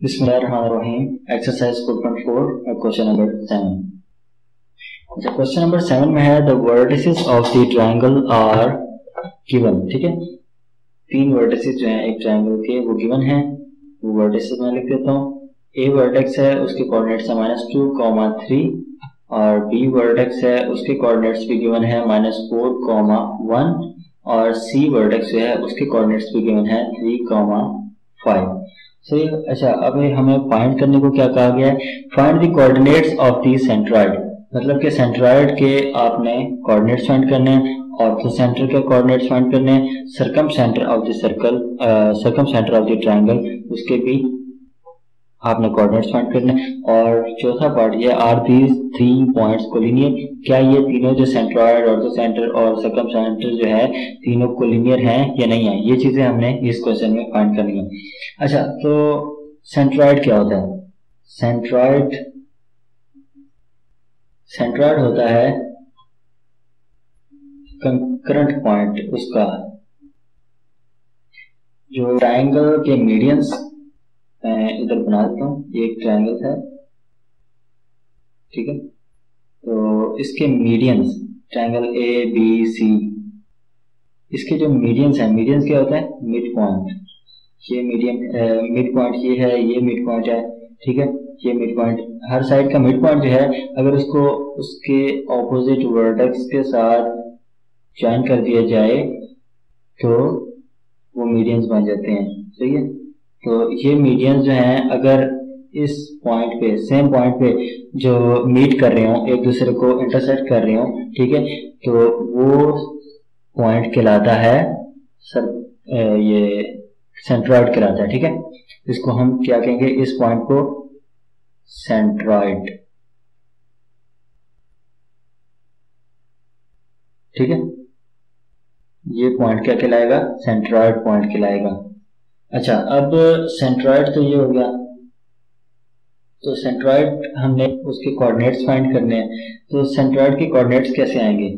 बिस्मिल्लाहिर्रहमानिर्रहीम। Exercise 4.4 question number 7। अच्छा, question number 7 में है the vertices of the triangle are given. ठीक है, 3 वर्टिसेस जो हैं एक ट्रायंगल के वो गिवन हैं। वो वर्टिसेस मैं लिख देता हूँ। ए वर्टेक्स है, उसके कोऑर्डिनेट्स है -2, 3 और बी वर्टेक्स है, उसके कोऑर्डिनेट्स भी गिवन है -4, 1 और सी वर्टेक्स जो है उसके कोऑर्डिनेट्स भी गिवन है 3, 5। सही। अच्छा, अब हमें फाइंड करने को क्या कहा गया है? Find the coordinates of the centroid. मतलब कि सेंट्रॉइड के आपने कोऑर्डिनेट्स फाइंड करने हैं, ऑर्थो सेंटर के कोऑर्डिनेट्स फाइंड करने हैं, circumcentre of the circle, circumcentre of the triangle उसके भी आपने कोऑर्डिनेट्स फाइंड करने हैं। और चौथा पार्ट ये आर दीज 3 पॉइंट्स कोलिनियर। क्या ये तीनों जो सेंट्रॉइड, ऑर्थो सेंटर और सर्कम सेंटर जो है तीनों कोलिनियर हैं या नहीं है? ये चीजें हमने इस क्वेश्चन में फाइंड करनी है। अच्छा, तो सेंट्रॉइड क्या होता है? सेंट्रॉइड होता है कंकरेंट पॉइंट उसका जो ट्रायंगल के मीडियंस, इधर बना देता हूँ, ये एक ट्रायंगल है, ठीक है। तो इसके medians, triangle A B C, इसके जो मीडियंस है, मीडियंस क्या होता है? Midpoint. ये मीडियन मिड पॉइंट ये है, ये मिड पॉइंट है, ठीक है। ये मिड पॉइंट, हर साइड का मिड पॉइंट जो है अगर उसको उसके ऑपोजिट वर्टेक्स के साथ ज्वाइन कर दिया जाए तो वो मीडियंस बन जाते हैं। सही है। तो ये मीडियंस जो हैं अगर इस पॉइंट पे, सेम पॉइंट पे जो मीट कर रहे हो, एक दूसरे को इंटरसेक्ट कर रहे हो, ठीक है, तो वो पॉइंट कहलाता है ये सेंट्रॉइड कहलाता है। ठीक है, इसको हम क्या कहेंगे? इस पॉइंट को सेंट्रॉइड। ठीक है, ये पॉइंट क्या कहलाएगा? सेंट्रॉइड पॉइंट कहलाएगा। अच्छा, अब सेंट्रॉइड तो ये हो गया। तो सेंट्रॉइड हमने उसके कोऑर्डिनेट्स फाइंड करने हैं। तो सेंट्रॉइड के कोऑर्डिनेट्स कैसे आएंगे?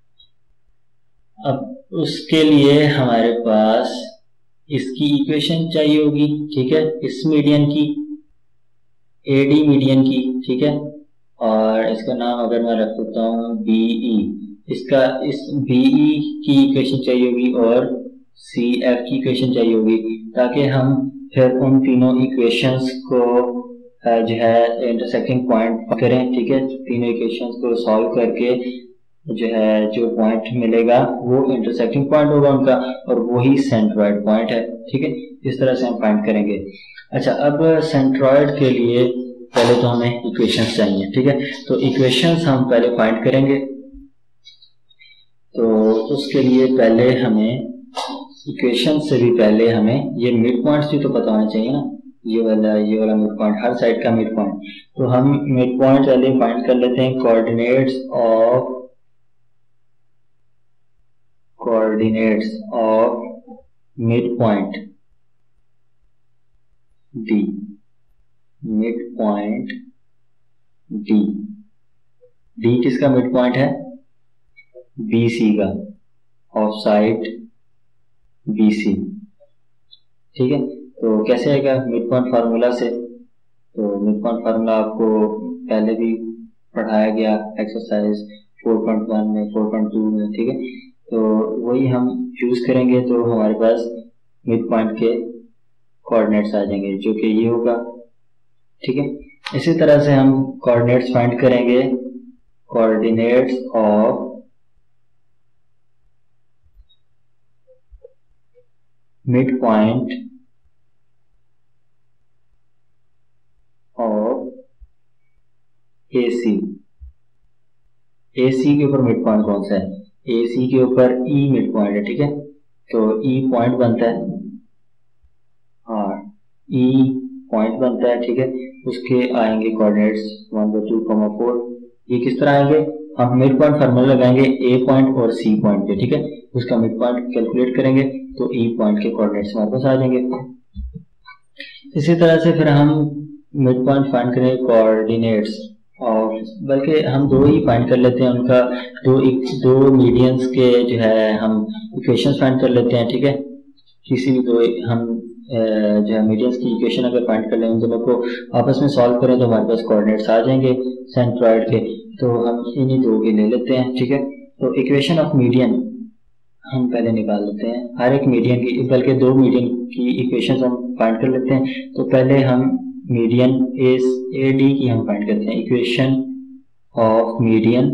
अब उसके लिए हमारे पास इसकी इक्वेशन चाहिए होगी, ठीक है, इस मीडियन की, एडी मीडियन की, ठीक है। और इसका नाम अगर मैं रख देता हूँ बीई, इसका इस बीई की इक्वेशन चाहिए होगी और सी एफ की इक्वेशन चाहिए होगी, ताकि हम फिर उन तीनों इक्वेशंस को जो है इंटरसेक्टिंग पॉइंट करें। ठीक है, तीनों इक्वेशंस को सॉल्व करके जो है जो पॉइंट मिलेगा वो इंटरसेक्टिंग पॉइंट होगा उनका, और वही सेंट्रॉइड पॉइंट है। ठीक है, इस तरह से हम फाइंड करेंगे। अच्छा, अब सेंट्रॉइड के लिए पहले तो हमें इक्वेशंस चाहिए, ठीक है। तो इक्वेशंस हम पहले फाइंड करेंगे। तो उसके लिए पहले हमें इक्वेशन से भी पहले हमें ये मिड पॉइंट्स भी तो पता होना चाहिए ना। ये वाला मिड पॉइंट, हर साइड का मिड पॉइंट। तो हम मिड पॉइंट पहले फाइंड कर लेते हैं। Coordinates of midpoint D, midpoint D. D किसका मिड पॉइंट है? बीसी का, ऑफ साइड बीसी। ठीक है, तो कैसे आएगा? मिड पॉइंट फार्मूला से। तो मिड पॉइंट फार्मूला आपको पहले भी पढ़ाया गया एक्सरसाइज 4.1 में, 4.2 में, ठीक है। तो वही हम यूज करेंगे, तो हमारे पास मिड पॉइंट के कोऑर्डिनेट्स आ जाएंगे जो कि ये होगा। ठीक है, इसी तरह से हम कोऑर्डिनेट्स फाइंड करेंगे। Coordinates of midpoint of AC। AC के ऊपर मिड पॉइंट कौन सा है? AC के ऊपर E मिड पॉइंट है, ठीक है। तो E पॉइंट बनता है, और E पॉइंट बनता है, ठीक है। उसके आएंगे कोऑर्डिनेट्स 1, 2, 4। ये किस तरह आएंगे? हम मिड पॉइंट फार्मूला लगाएंगे A पॉइंट और C पॉइंट पे, ठीक है। उसका मिड पॉइंट कैलकुलेट करेंगे तो E पॉइंट के कोऑर्डिनेट्स हमारे पास आ जाएंगे। इसी तरह से फिर हम मिड पॉइंट फाइंड करेंगे कोऑर्डिनेट्स, और बल्कि हम दो ही फाइंड कर लेते हैं उनका, दो मीडियंस के जो है हम इक्वेशंस फाइंड कर लेते हैं, ठीक है। किसी भी दो हम जो है मीडियंस की इक्वेशन अगर फाइंड कर लें, उन दोनों को आपस में सॉल्व करें तो हमारे पास कोऑर्डिनेट्स आ जाएंगे सेंट्रॉइड के। तो हम इन्हीं दो के ले लेते हैं, ठीक है। तो इक्वेशन ऑफ मीडियन हम पहले निकाल लेते हैं, हर एक मीडियन की, बल्कि दो मीडियन की इक्वेशन हम फाइंड कर लेते हैं। तो पहले हम मीडियन ए डी की हम फाइंड करते हैं, equation of median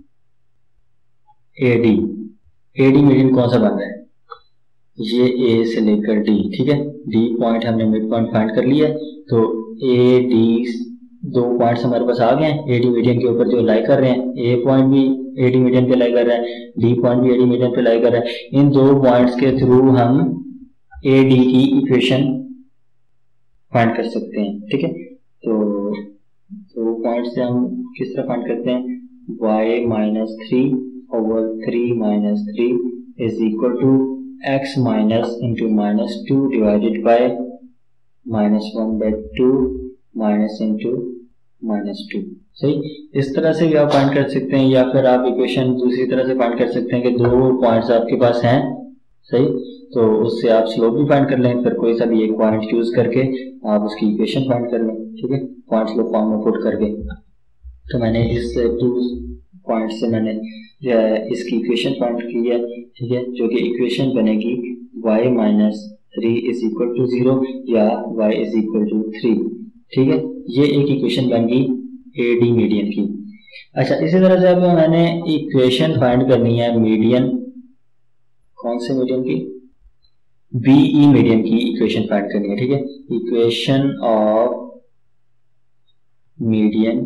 A D median कौन सा बन रहा है, ये ए से लेकर डी, ठीक है। डी पॉइंट हमने मिड पॉइंट फाइंड कर लिया, तो ए डी दो पॉइंट्स हमारे पास आ गए हैं ए डी मीडियन के ऊपर जो लाई कर रहे हैं। ए पॉइंट भी ए डी मीडियन पे लाई कर रहा है, डी पॉइंट भी ए डी मीडियन पे लाई कर रहा है। इन दो पॉइंट्स के थ्रू हम ए डी की इक्वेशन फाइंड कर सकते हैं, ठीक है। तो दो पॉइंट से हम किस तरह फाइंड करते हैं, y minus 3/3 minus 3 is equal to x minus into minus 2 divided by -1/2 minus into -2। सही, इस तरह से भी आप फाइंड कर सकते हैं, या फिर आप इक्वेशन दूसरी तरह से फाइंड कर सकते हैं कि दो पॉइंट्स आपके पास हैं, सही, तो उससे आप स्लोप भी फाइंड कर लें, फिर कोई सा भी एक पॉइंट यूज करके आप उसकी इक्वेशन फाइंड कर लें, ठीक है, पॉइंट स्लोप फॉर्म में पुट करके। तो मैंने इस 2 पॉइंट से मैंने जो है इसकी इक्वेशन फाइंड की है, ठीक है, जो कि इक्वेशन बनेगी y minus 3 is equal to 0 या y इज इक्वल टू 3, ठीक है। ये एक इक्वेशन बन गई ए डी मीडियन की। अच्छा, इसी तरह से अब मैंने इक्वेशन फाइंड करनी है मीडियन, कौन से मीडियन की, बीई मीडियन की इक्वेशन फाइंड करनी है, ठीक है। इक्वेशन ऑफ मीडियन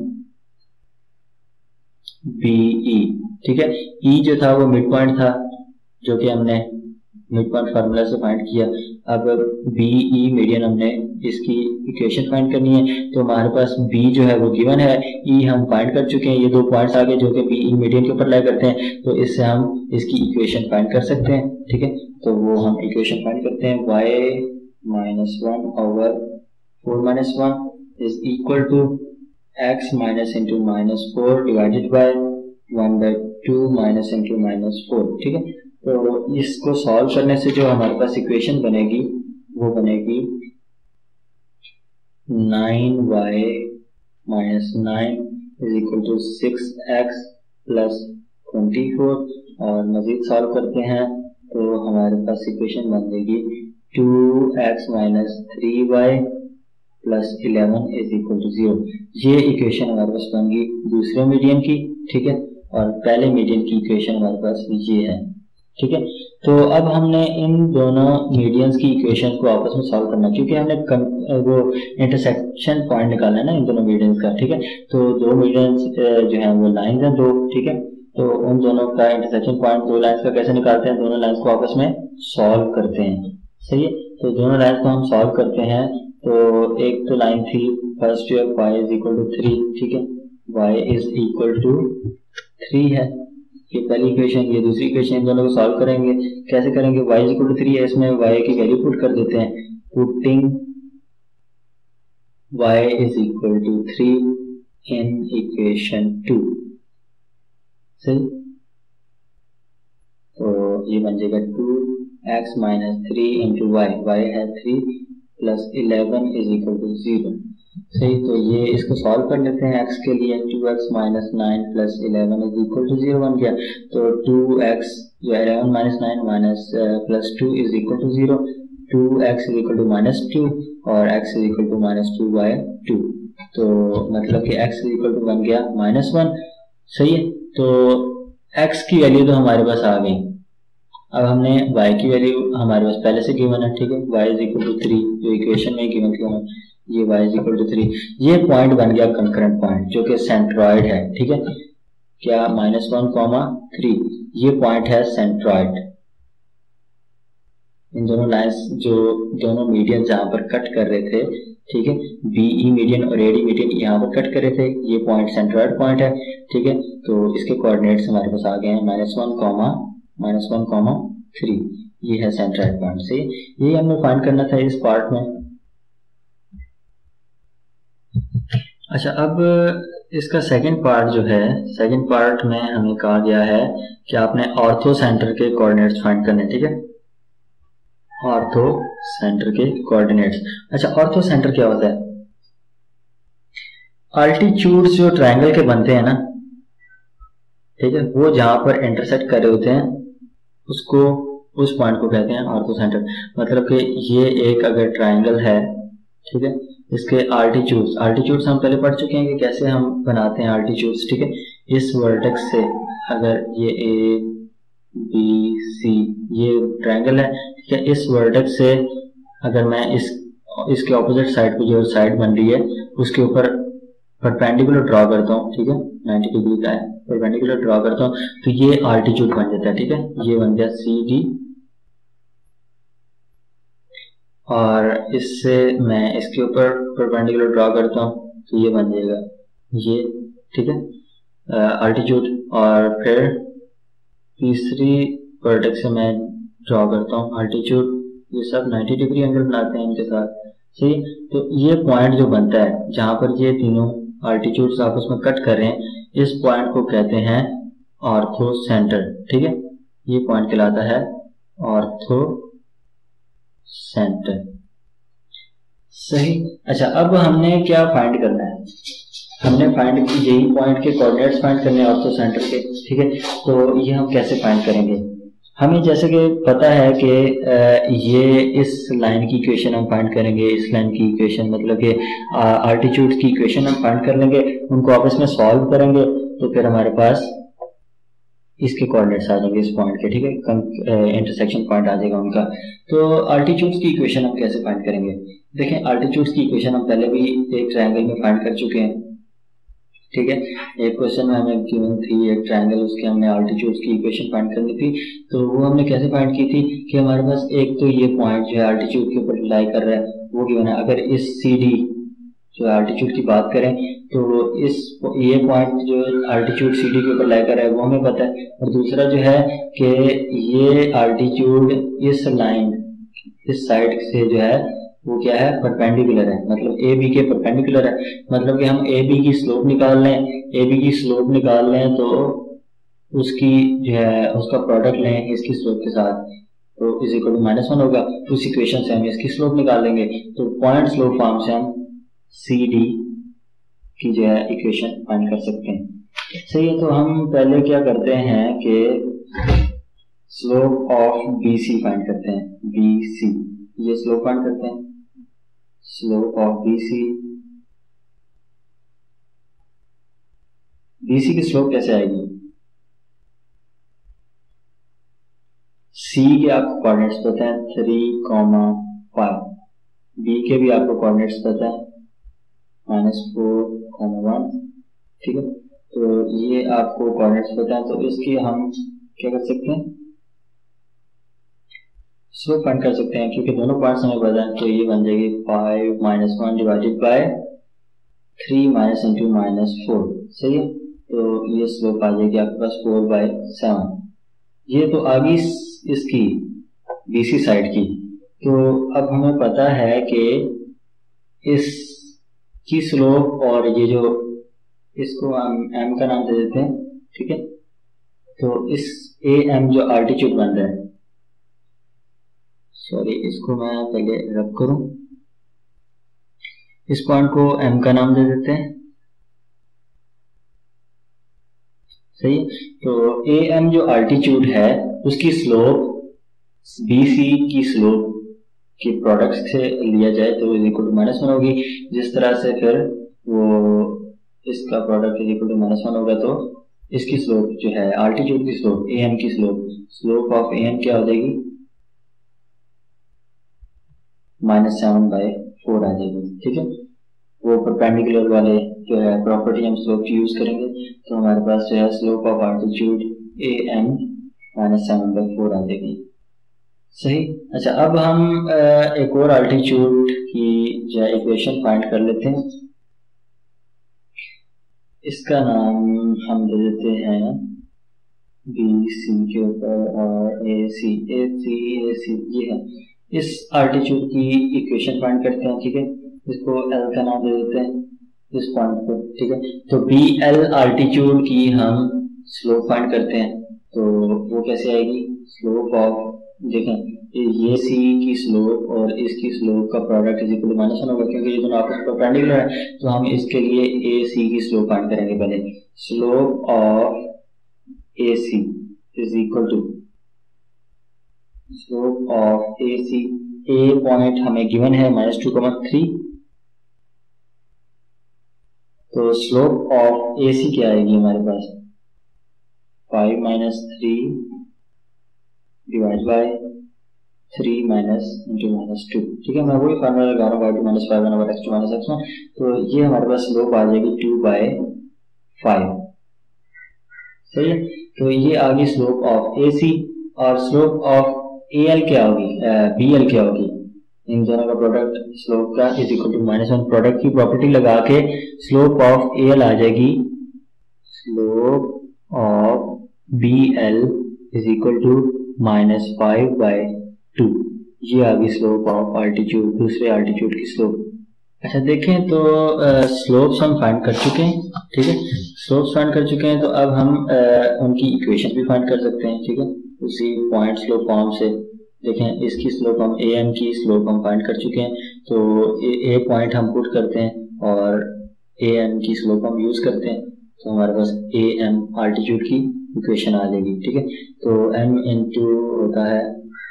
बीई, ठीक है। ई जो था वो मिड पॉइंट था, जो कि हमने मिड पॉइंट फार्मूला से फाइंड किया। अब बीई मीडियन हमने इसकी इक्वेशन फाइंड करनी है, तो हमारे पास बी जो है वो गिवन है, ई हम फाइंड कर चुके हैं, ये दो पॉइंट्स आगे जो कि बीई मीडियन के ऊपर लाई करते हैं, तो इससे हम इसकी इक्वेशन फाइंड कर सकते हैं, ठीक है। तो वो हम इक्वेशन फाइंड करते हैं, y minus 1/4 minus 1 is equal to x minus into -4 divided by 1/2 minus into -4, ठीक है। तो इसको सॉल्व करने से जो हमारे पास इक्वेशन बनेगी वो बनेगी 9y minus 9 is equal to 6x plus 24, और मजीद सॉल्व करते हैं तो हमारे पास इक्वेशन बन जाएगी 2x minus 3y plus 11 is equal to 0। ये इक्वेशन हमारे पास बन गई दूसरे मीडियन की, ठीक है, और पहले मीडियन की इक्वेशन हमारे पास ये है, ठीक है। तो अब हमने इन दोनों मीडियंस की इक्वेशन को आपस में सॉल्व करना है, क्योंकि हमने वो इंटरसेक्शन पॉइंट निकालना है ना इन दोनों मीडियंस का, ठीक है। तो दो मीडियंस जो है वो लाइंस हैं दो, ठीक है। तो उन दोनों का इंटरसेक्शन पॉइंट दो लाइंस का कैसे निकालते हैं, दोनों लाइंस को आपस में सॉल्व करते हैं, सही है। तो दोनों लाइंस को हम सॉल्व करते हैं, तो एक तो लाइन थी फर्स्ट जो y इज इक्वल टू 3, ठीक है, y इज इक्वल टू 3 है, ये पहली इक्वेशन, ये दूसरी इक्वेशन, इन दोनों को सॉल्व करेंगे। कैसे करेंगे, y इज इक्वल टू 3 है, इसमें y की वैल्यू पुट कर देते हैं, putting y is equal to 3 in equation 2, सही। तो ये बन जाएगा 2x माइनस 3 इंटू y है 3 प्लस 11 इज इक्वल टू 0, सही। तो ये इसको सॉल्व कर लेते हैं x के लिए, 2x minus 9 plus 11 is equal to 0 बन गया। तो 2x जो 11 minus 9 minus plus 2 is equal to 0, 2x is equal to -2 और x इज इक्वल टू -2/2, तो मतलब कि x इज इक्वल टू बन गया -1, सही है। तो x की वैल्यू तो हमारे पास आ गई। अब हमने y की वैल्यू हमारे पास पहले से गिवन है, ठीक है, y इज इक्वल टू 3 जो इक्वेशन में गिवन थी हमें, ये y इज इक्वल टू 3, ये पॉइंट बन गया कंकरेंट पॉइंट जो कि सेंट्रॉइड है, ठीक है। क्या -1,3 ये पॉइंट है सेंट्रॉइड। इन दोनों लाइंस जो दोनों मीडियन जहां पर कट कर रहे थे, ठीक है, बीई मीडियन और एडी मीडियन यहाँ पर कट कर रहे थे, ये पॉइंट सेंट्रॉइड पॉइंट है, ठीक है। तो इसके कोऑर्डिनेट्स हमारे पास आ गए हैं -1,3, ये है सेंट्रॉइड पॉइंट, से ये हमने फाइंड करना था इस पार्ट में। अच्छा, अब इसका सेकंड पार्ट जो है, सेकंड पार्ट में हमें कहा गया है कि आपने ऑर्थो सेंटर के कोऑर्डिनेट्स फाइंड करने, ठीक है। ऑर्थो सेंटर के कोऑर्डिनेट्स। अच्छा, ऑर्थो सेंटर क्या होता है? अल्टीट्यूड जो ट्रायंगल के बनते हैं ना, ठीक है, वो जहां पर इंटरसेक्ट कर रहे होते हैं उसको, उस पॉइंट को कहते हैं ऑर्थो सेंटर। मतलब कि ये एक अगर ट्रायंगल है, ठीक है, इसके आल्टीट्यूड्स हम पहले पढ़ चुके हैं कि कैसे हम बनाते हैं आल्टीट्यूड्स, ठीक है। इस वर्टेक्स से अगर ये ए बी सी ये ट्रायंगल है, ठीक है, इस वर्टेक्स से अगर मैं इसके ऑपोजिट साइड पे जो साइड बन रही है उसके ऊपर परपेंडिकुलर ड्रॉ करता हूँ, ठीक है, 90 डिग्री का है, परपेंडिकुलर ड्रॉ करता हूँ तो ये आल्टीट्यूड बन जाता है, ठीक है। ये बन गया सी डी, और इससे मैं इसके ऊपर परपेंडिकुलर ड्रॉ करता हूँ तो ये बन जाएगा ये, ठीक है, अल्टीट्यूड। और फिर तीसरी वर्टेक्स से मैं ड्रॉ करता हूँ अल्टीट्यूड। ये सब 90 डिग्री एंगल बनाते हैं इनके साथ, सही। तो ये पॉइंट जो बनता है जहां पर ये तीनों अल्टीट्यूड्स आपस में कट कर रहे हैं, इस पॉइंट को कहते हैं ऑर्थो सेंटर, ठीक है। ये पॉइंट कहलाता है ऑर्थो सेंटर, सही। अच्छा, अब हमने क्या फाइंड करना है? हमने फाइंड यही पॉइंट के कोऑर्डिनेट्स फाइंड करने हैं ऑर्थो सेंटर के, ठीक है। तो ये हम कैसे फाइंड करेंगे? हमें जैसे कि पता है कि ये इस लाइन की इक्वेशन हम फाइंड करेंगे, इस लाइन की इक्वेशन मतलब कि आल्टीट्यूड की इक्वेशन हम फाइंड कर लेंगे, उनको आपस में सॉल्व करेंगे तो फिर हमारे पास इसके कोऑर्डिनेट्स आ जाएंगे इस पॉइंट के, ठीक है, इंटरसेक्शन पॉइंट आ जाएगा उनका। तो आल्टीट्यूड्स की इक्वेशन हम कैसे फाइंड करेंगे? देखें, आल्टीट्यूड्स की इक्वेशन हम पहले भी एक ट्रायंगल में फाइंड कर चुके हैं, ठीक है। एक क्वेश्चन में हमें गिवन थी एक ट्रायंगल, उसके हमने आल्टीट्यूड्स की इक्वेशन फाइंड करनी थी। तो वो हमने कैसे फाइंड की थी कि हमारे पास एक तो ये पॉइंट जो है आल्टीट्यूड के ऊपर लाई कर रहा है वो गिवन है। अगर इस सी डी जो आल्टीट्यूड की बात करें तो ये पॉइंट जो आल्टीट्यूड सी डी के ऊपर लाई कर रहा है वो हमें पता है। और दूसरा जो है कि ये आल्टीट्यूड इस लाइन इस साइड से जो है वो क्या है, परपेंडिकुलर है, मतलब ए बी के परपेंडिकुलर है। मतलब कि हम ए बी की स्लोप निकाल लें तो उसकी जो है उसका प्रोडक्ट लें इसकी स्लोप के साथ तो इज इक्वल टू -1 होगा। तो उस इक्वेशन से हम इसकी स्लोप निकाल लेंगे तो पॉइंट स्लोप फॉर्म से हम सी डी की जो है इक्वेशन फाइंड कर सकते हैं, सही है। तो हम पहले क्या करते हैं कि slope of B C find करते हैं, बी सी ये स्लोप फाइंड करते हैं, स्लोप ऑफ BC। BC की स्लोप कैसे आएगी? C के आपको कोऑर्डिनेट्स पता है 3,5, B के भी आपको कोऑर्डिनेट्स पता है -4,1, ठीक है। तो ये आपको कोऑर्डिनेट्स पता है, तो इसकी हम क्या कर सकते हैं, स्लोप फाइंड कर सकते हैं क्योंकि दोनों पार्ट्स हमें पता है। तो ये बन जाएगी 5 - 1 डिवाइडेड बाय 3 - into -4, सही है। तो ये स्लोप आ जाएगी आपके पास 4/7। ये तो आ गई इसकी BC साइड की। तो अब हमें पता है कि इसकी स्लोप और ये जो इसको हम m का नाम दे देते हैं, ठीक है। तो इस AM जो आल्टीट्यूड बन रहा है, सॉरी इसको मैं पहले रब करूं, इस पॉइंट को m का नाम दे देते हैं, सही है। तो AM जो आल्टीट्यूड है उसकी स्लोप BC की स्लोप के प्रोडक्ट से लिया जाए तो इज इक्वल टू -1 होगी। जिस तरह से फिर वो इसका प्रोडक्ट इज इक्वल टू -1 होगा तो इसकी स्लोप जो है आल्टीट्यूड की स्लोप AM की स्लोप ऑफ AM क्या हो जाएगी, -7/4 आ जाएगी, ठीक है। वो परपेंडिकुलर वाले जो है प्रॉपर्टी हम स्लोप की यूज करेंगे तो हमारे पास जो है स्लोप ऑफ आल्टीट्यूड AM -7/4 आ जाएगी, सही। अच्छा, अब हम एक और आल्टीट्यूड की जो है इक्वेशन फाइंड कर लेते हैं। इसका नाम हम दे देते हैं BC के ऊपर और AC ये है। इस आल्टीट्यूड की इक्वेशन फाइंड करते हैं, ठीक है। इसको L का नाम दे देते हैं इस पॉइंट को, ठीक है। तो BL आल्टीट्यूड की हम स्लोप फाइंड करते हैं तो वो कैसे आएगी, स्लोप ऑफ, देखें ये सी की स्लोप और इसकी स्लोप का प्रोडक्ट इज इक्वल टू -1 होगा, क्योंकि ये दोनों आपस में परपेंडिकुलर है। तो हम इसके लिए ए सी की स्लोप फाइंड करेंगे। पहले slope of A C is equal to slope of A C, A point हमें गिवन है -2,3, तो स्लोप ऑफ ए सी क्या आएगी हमारे पास 5 - 3 डिवाइड बाय 3 माइनस इंटू -2। ठीक है, मैं वही फार्मूला लगा रहा हूँ y2 - 5 ओवर x2 - x1। तो ये हमारे पास स्लोप आ जाएगी 2/5। सही है, तो ये आ गई स्लोप ऑफ ए सी। और स्लोप ऑफ ए एल क्या होगी, बी एल क्या होगी, इन दोनों का प्रोडक्ट स्लोप का इज इक्वल टू -1। प्रोडक्ट की प्रॉपर्टी लगा के स्लोप ऑफ ए एल आ जाएगी slope of B L is equal to -5/2। ये आ गई स्लोप ऑफ अल्टीट्यूड, दूसरे अल्टीट्यूड की स्लोप। अच्छा देखें तो स्लोप्स हम फाइंड कर चुके हैं। ठीक है, स्लोप्स फाइंड कर चुके हैं, तो अब हम उनकी इक्वेशन भी फाइंड कर सकते हैं। ठीक है, उसी पॉइंट स्लोप फॉर्म से देखें, इसकी स्लोप हम ए एम की स्लोप हम फाइंड कर चुके हैं। तो ए पॉइंट हम पुट करते हैं और ए एम की स्लोप हम यूज करते हैं, तो हमारे पास ए एम अल्टीट्यूड की इक्वेशन आ जाएगी। ठीक है, तो एम इंटू होता है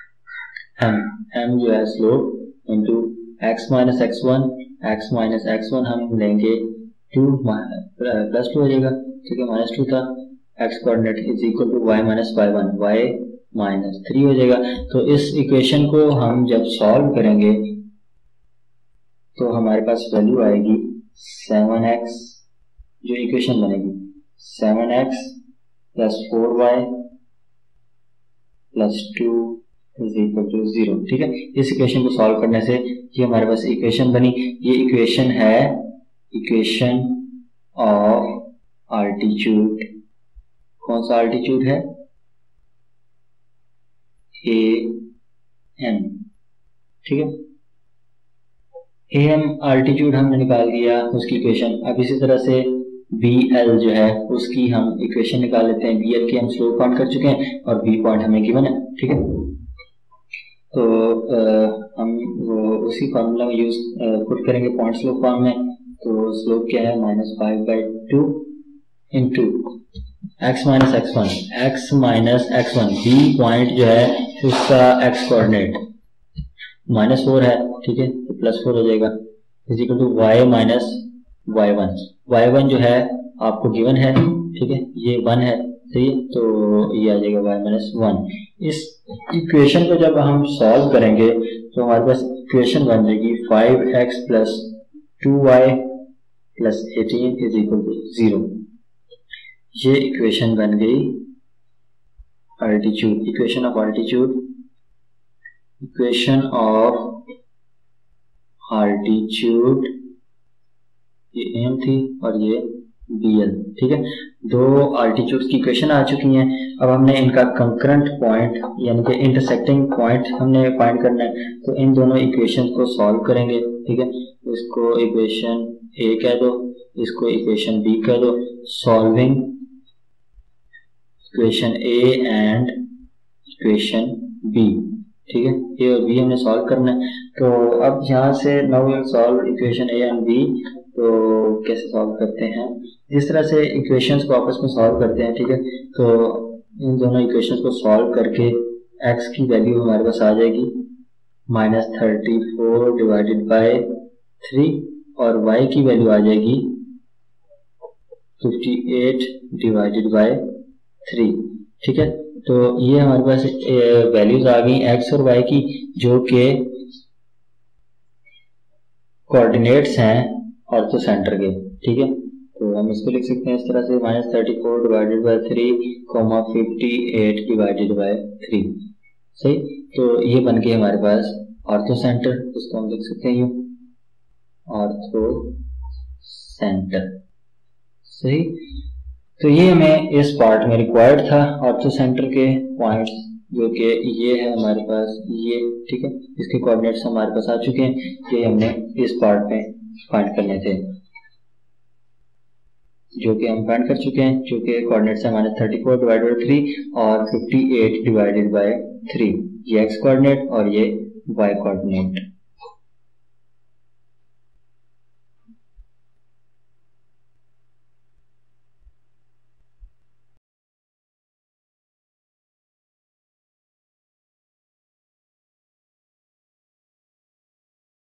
एम जो है slope into x - x1, x - x1 हम लेंगे 2 +2 हो जाएगा। ठीक है, -2 था, x coordinate is equal to y - y1, y -3 हो जाएगा। तो इस इक्वेशन को हम जब सॉल्व करेंगे तो हमारे पास वैल्यू आएगी 7x, जो इक्वेशन बनेगी 7x + 4y + 2 is equal to 0। ठीक है, इस इक्वेशन को सॉल्व करने से ये हमारे पास इक्वेशन बनी। ये इक्वेशन है इक्वेशन ऑफ अल्टीट्यूड। कौन सा अल्टीट्यूड है, ए एम। ठीक है, ए एम अल्टीट्यूड हमने निकाल दिया उसकी इक्वेशन। अब इसी तरह से बी एल जो है उसकी हम इक्वेशन निकाल लेते हैं। बी एल की हम स्लोप फाइंड कर चुके हैं और बी पॉइंट हमें गिवन है। ठीक है, तो हम वो उसी फार्मूला में यूज पुट करेंगे पॉइंट स्लोप फॉर्म में। तो स्लोप क्या है -5/2 into x - x1, B point जो है उसका x कोऑर्डिनेट -4 है। ठीक है, तो +4 हो जाएगा is equal to y - y1 जो है आपको गिवन है। ठीक है, ये 1 है। सही है, तो ये आ जाएगा y - 1। इस इक्वेशन को जब हम सॉल्व करेंगे तो हमारे पास इक्वेशन बन जाएगी 5x + 2y + 18 is equal to 0। ये इक्वेशन बन गई altitude, equation of altitude, equation of altitude. ये एम थी और ये बी एल। ठीक है, दो अल्टीट्यूड की इक्वेशन आ चुकी हैं। अब हमने इनका कंकरेंट पॉइंट यानी कि इंटरसेक्टिंग पॉइंट हमने फाइंड करना है। तो इन दोनों इक्वेशन को सॉल्व करेंगे। ठीक है, इसको इक्वेशन ए कह दो, इसको इक्वेशन बी कह दो। Solving equation A and equation B. ठीक है, ए और बी हमने सॉल्व करना है। तो अब यहाँ से now we will solve equation A and B. तो कैसे सॉल्व करते हैं, इस तरह से इक्वेशंस को आपस में सॉल्व करते हैं। ठीक है, तो इन दोनों इक्वेशंस को सॉल्व करके x की वैल्यू हमारे पास आ जाएगी -34 डिवाइडेड बाय 3 और y की वैल्यू आ जाएगी 58 डिवाइडेड बाय 3। ठीक है, तो ये हमारे पास वैल्यूज आ गई x और y की, जो कि कोऑर्डिनेट्स हैं ऑर्थो सेंटर के। ठीक है, तो हम इसको लिख सकते हैं इस तरह से -34 डिवाइडेड बाय 3, 58 डिवाइडेड बाय 3। सही, तो ये बन गए हमारे पास ऑर्थो सेंटर। इसको हम लिख सकते हैं यूं, ऑर्थो सेंटर। सही, तो ये हमें इस पार्ट में रिक्वायर्ड था, ऑर्थो सेंटर के पॉइंट्स, जो कि ये है हमारे पास ये। ठीक है, इसके कोऑर्डिनेट्स हमारे पास आ चुके हैं, ये हमने इस पार्ट में फाइंड करने थे। जो कि हम फाइंड कर चुके हैं, जो कि कोऑर्डिनेट्स है -34 डिवाइडेड बाई 3 और 58 डिवाइडेड बाई 3। ये एक्स कोऑर्डिनेट और ये वाई कोऑर्डिनेट।